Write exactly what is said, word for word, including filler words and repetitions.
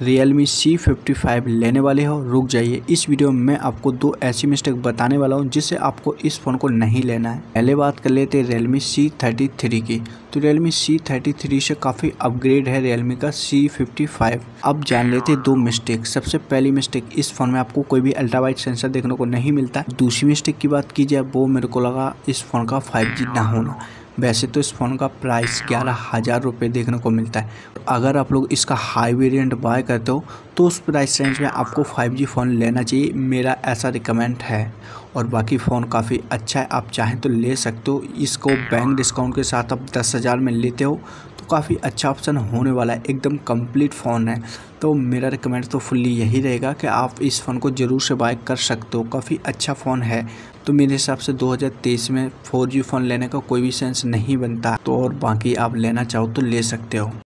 Realme C fifty five लेने वाले हो रुक जाइए। इस वीडियो में मैं आपको दो ऐसी मिस्टेक बताने वाला हूं जिससे आपको इस फ़ोन को नहीं लेना है। पहले बात कर लेते हैं Realme सी थर्टी थ्री की। तो Realme सी थर्टी थ्री से काफ़ी अपग्रेड है Realme का सी फिफ्टी फाइव। अब जान लेते हैं दो मिस्टेक। सबसे पहली मिस्टेक, इस फ़ोन में आपको कोई भी अल्ट्रा वाइड सेंसर देखने को नहीं मिलता। दूसरी मिस्टेक की बात की जाए वो मेरे को लगा इस फ़ोन का फाइव जी ना होना। वैसे तो इस फ़ोन का प्राइस ग्यारह हज़ार रुपये देखने को मिलता है। अगर आप लोग इसका हाई वेरिएंट बाय करते हो तो उस प्राइस रेंज में आपको फाइव जी फ़ोन लेना चाहिए, मेरा ऐसा रिकमेंड है। और बाकी फ़ोन काफ़ी अच्छा है, आप चाहें तो ले सकते हो। इसको बैंक डिस्काउंट के साथ आप दस हज़ार में लेते हो तो काफ़ी अच्छा ऑप्शन होने वाला है। एकदम कंप्लीट फ़ोन है, तो मेरा रिकमेंड तो फुल्ली यही रहेगा कि आप इस फ़ोन को ज़रूर से बाय कर सकते हो। काफ़ी अच्छा फ़ोन है। तो मेरे हिसाब से दो हज़ार तेईस में फोर जी फ़ोन लेने का कोई भी सेंस नहीं बनता। तो और बाकी आप लेना चाहो तो ले सकते हो।